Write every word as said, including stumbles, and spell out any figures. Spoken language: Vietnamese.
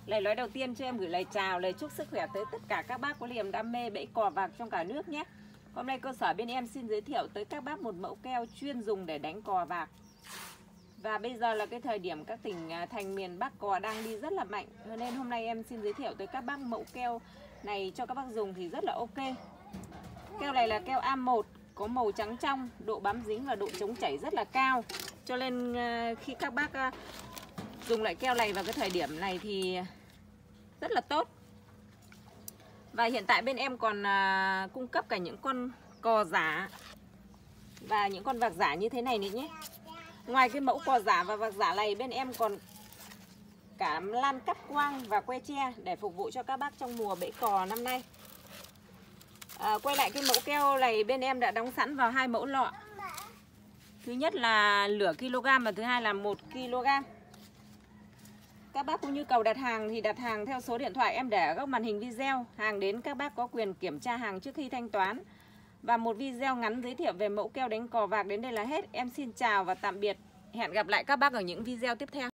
Lời nói đầu tiên cho em gửi lời chào, lời chúc sức khỏe tới tất cả các bác có niềm đam mê bẫy cò vạc trong cả nước nhé. Hôm nay cơ sở bên em xin giới thiệu tới các bác một mẫu keo chuyên dùng để đánh cò vạc. Và bây giờ là cái thời điểm các tỉnh thành miền Bắc cò đang đi rất là mạnh, cho nên hôm nay em xin giới thiệu tới các bác mẫu keo này cho các bác dùng thì rất là ok. Keo này là keo A một, có màu trắng trong, độ bám dính và độ chống chảy rất là cao. Cho nên khi các bác dùng loại keo này vào cái thời điểm này thì rất là tốt. Và hiện tại bên em còn à, cung cấp cả những con cò giả và những con vạc giả như thế này nữa nhé. Ngoài cái mẫu cò giả và vạc giả này, bên em còn cả lan cắt quang và que tre để phục vụ cho các bác trong mùa bẫy cò năm nay. à, Quay lại cái mẫu keo này, bên em đã đóng sẵn vào hai mẫu lọ. Thứ nhất là nửa kg và thứ hai là một ki lô gam. Các bác có nhu cầu đặt hàng thì đặt hàng theo số điện thoại em để ở góc màn hình video. Hàng đến các bác có quyền kiểm tra hàng trước khi thanh toán. Và một video ngắn giới thiệu về mẫu keo đánh cò vạc đến đây là hết. Em xin chào và tạm biệt. Hẹn gặp lại các bác ở những video tiếp theo.